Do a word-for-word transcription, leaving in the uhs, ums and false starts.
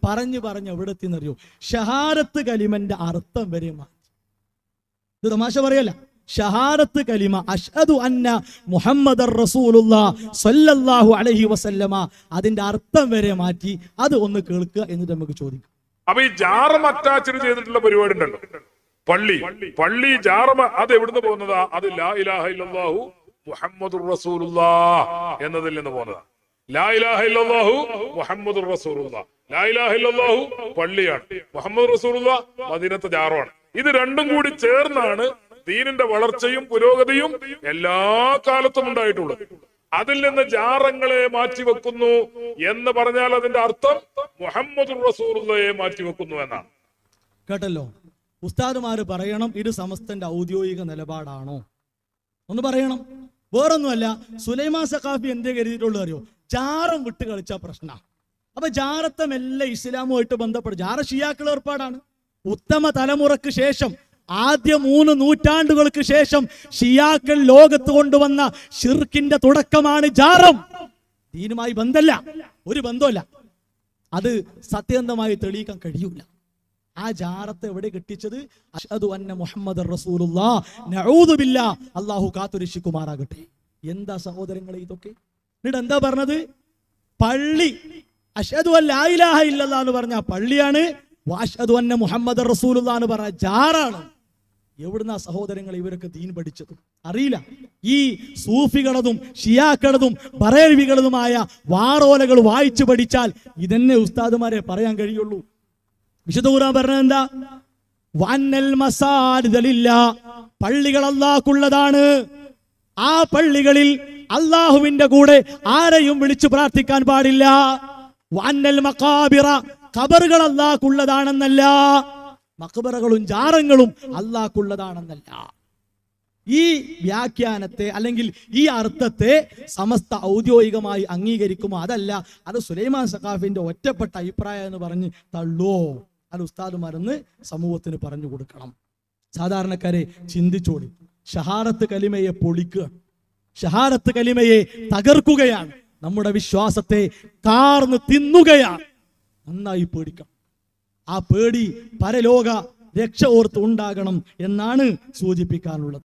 പറഞ്ഞു പറഞ്ഞ് എവിടെ എത്തിയെന്നറിയോ? ഷഹാദത്ത് കലിമന്റെ അർത്ഥം വരെ മാറ്റി. ഇത് തമാശ പറയല്ല. ഷഹാദത്ത് കലിമ അഷ്ഹദു അന്ന മുഹമ്മദർ റസൂലുള്ളാഹി സ്വല്ലല്ലാഹു അലൈഹി വസല്ലമ അതിന്റെ അർത്ഥം വരെ മാറ്റി. അത് ഒന്ന് കേൾക്കുക എന്നിട്ട് നമുക്ക് ചോദിക്കാം. അപ്പൊ ഈ ജാറം അറ്റാച്ച് ചെയ്തിട്ടുള്ള പരിപാടി ഉണ്ടല്ലോ, പള്ളി പള്ളി ജാറം, അത് എവിടുന്ന് പോകുന്നതാ? അത് ലാ ഇലാഹ ഇല്ലല്ലാഹു മുഹമ്മദുർ റസൂലുള്ളാഹ് എന്നതിൽ നിന്ന് പോകുന്നതാ. ലാ ഇലാഹ ഇല്ലല്ലാഹു മുഹമ്മദുർ റസൂലുള്ളാഹ്, ലാ ഇലാഹ ഇല്ലല്ലാഹു പള്ളിയാണ്, മുഹമ്മദ് റസൂലുള്ളാഹ് മദീനത്തെ ജാറമാണ്. ഇത് രണ്ടും കൂടി ചേർന്നാണ് ദീനിന്റെ വളർച്ചയും പുരോഗതിയും എല്ലാ കാലത്തും ഉണ്ടായിട്ടുള്ളത്. അതിൽ നിന്ന് ജാറങ്ങളെ മാറ്റിവെക്കുന്നു എന്ന് പറഞ്ഞാൽ അതിന്റെ അർത്ഥം മുഹമ്മദുർ റസൂലുള്ളാഹിയെ മാറ്റിവെക്കുന്നു എന്നാണ്. കേട്ടല്ലോ, ഉസ്താദുമാര് പറയണം ഇത് സമസ്തന്റെ ഔദ്യോഗിക നിലപാടാണോ ഒന്ന് പറയണം. വേറൊന്നുമല്ല, സുലൈമാൻ സഖാഫി എന്തേ കരുതിയിട്ടുള്ളൂ അറിയോ? ജാറം വിട്ട് കളിച്ച പ്രശ്ന. അപ്പൊ ജാറത്തമെല്ലാം ഇസ്ലാമുമായിട്ട് ബന്ധപ്പെട്ട് ജാറ ഷിയാക്കൾ ഏർപ്പാടാണ്. ഉത്തമ തലമുറക്ക് ശേഷം, ആദ്യ മൂന്ന് നൂറ്റാണ്ടുകൾക്ക് ശേഷം ഷിയാക്കൾ ലോകത്ത് കൊണ്ടുവന്ന ഷിർക്കിന്റെ തുടക്കമാണ് ജാറം. ദീനുമായി ബന്ധമല്ല, ഒരു ബന്ധമല്ല. അത് സത്യസന്ധമായി തെളിയിക്കാൻ കഴിയൂല. ആ ജാറത്തെ എവിടെ കെട്ടിച്ചത്? അഷ്ഹദു അന്ന മുഹമ്മദർ റസൂലുള്ളാഹ് നഊദു ബില്ലാഹ്, അല്ലാഹു കാത്തുരക്ഷിക്കുമാറാകട്ടെ. എന്താ സഹോദരങ്ങളെ ഇതൊക്കെ? എന്നിട്ട് എന്താ പറഞ്ഞത്? പള്ളി അഷ്ഹദു അൻ ലാ ഇലാഹ ഇല്ലല്ലാഹ് എന്ന് പറഞ്ഞ പള്ളിയാണ്, വഅഷ്ഹദു അന്ന മുഹമ്മദർ റസൂലുള്ളാഹ് എന്ന് പറഞ്ഞ ജാറാണ്. എവിടുന്ന സഹോദരങ്ങൾ ഇവരൊക്കെ ദീൻ പഠിച്ചത്? അറിയില്ല. ഈ സൂഫികളതും ഷിയാക്കളതും ബറേൽവികളതുമായ വാറോലകൾ വായിച്ചു പഠിച്ചാൽ ഇതന്നെ ഉസ്താദുമാരെ പറയാൻ കഴിയുള്ളൂ. വിശുദ്ധ ഖുർആൻ പറഞ്ഞത് എന്താ? വന്നൽ മസാജിദ ലില്ലാഹ്, പള്ളികൾ അല്ലാഹുക്കുള്ളതാണ്. ആ പള്ളികളിൽ അല്ലാഹുവിന്റെ കൂടെ ആരെയും വിളിച്ചു പ്രാർത്ഥിക്കാൻ പാടില്ല. വന്നൽ മഖാബിറ, ഖബറുകൾ അല്ലാഹുക്കുള്ളതാണെന്നല്ല, മഖബറകളും ജാറങ്ങളും അല്ലാഹുക്കുള്ളതാണെന്നല്ല. ഈ വ്യാഖ്യാനത്തെ അല്ലെങ്കിൽ ഈ അർത്ഥത്തെ സമസ്ത ഔദ്യോഗികമായി അംഗീകരിക്കുമോ? അതല്ല, അത് സുലൈമാൻ സഖാഫിന്റെ ഒറ്റപ്പെട്ട അഭിപ്രായം എന്ന് പറഞ്ഞ് തള്ളുവോ? അത് ഉസ്താദുമാരെന്ന് സമൂഹത്തിന് പറഞ്ഞു കൊടുക്കണം. സാധാരണക്കാരെ ചിന്തിച്ചോടി. ഷഹാദത്ത് കലിമയെ പൊളിക്കുക, ഷഹാദത്ത് കലിമയെ തകർക്കുകയാണ്, നമ്മുടെ വിശ്വാസത്തെ കാർന്ന് തിന്നുകയാണ്. നന്നായി പേടിക്കണം. ആ പേടി പരലോക രക്ഷ ഓർത്ത് ഉണ്ടാകണം എന്നാണ് സൂചിപ്പിക്കാനുള്ളത്.